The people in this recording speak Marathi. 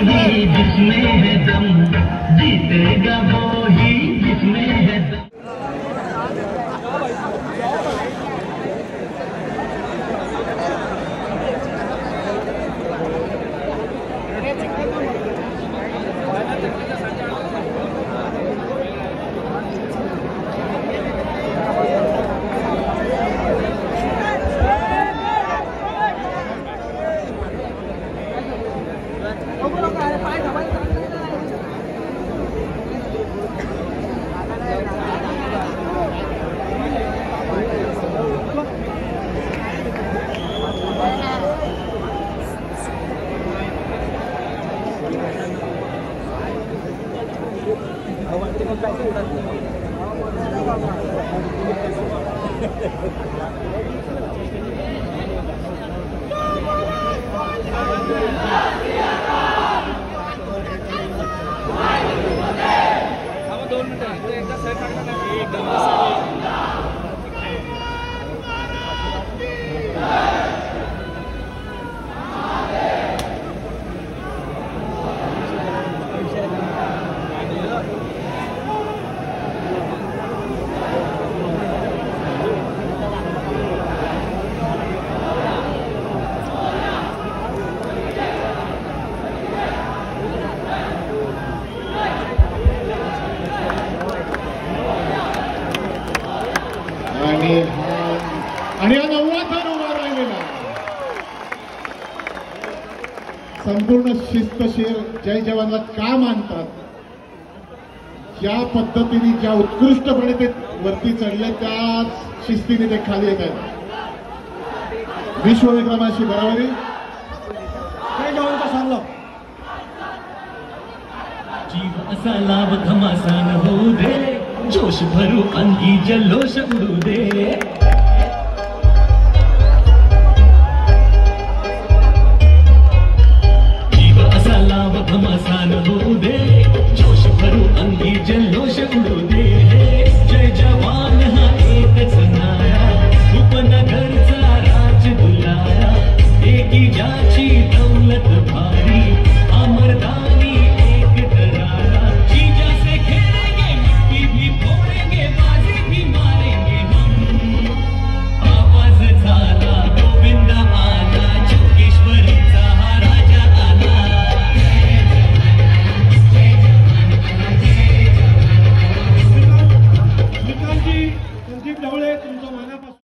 ही जिसमें है दम, जीतेगा वो ही जिसमें है दम। आणि हा 9वा थान उभा राहिलेला संपूर्ण शिस्तशीर जय जवानला का मानतात, ज्या पद्धतीने ज्या उत्कृष्टपणे ते वरती चढले त्याच शिस्तीने ते खाली येत आहेत। विश्वविक्रमाशी बरोबरी जय जवानचा सांगलो जीव असा लाभ घमासान होऊ दे, जोश भरू अंगी जल्लोष उडू दे।